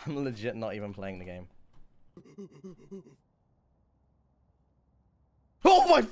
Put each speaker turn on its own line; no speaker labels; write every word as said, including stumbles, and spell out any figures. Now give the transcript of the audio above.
I'm legit not even playing the game. Oh my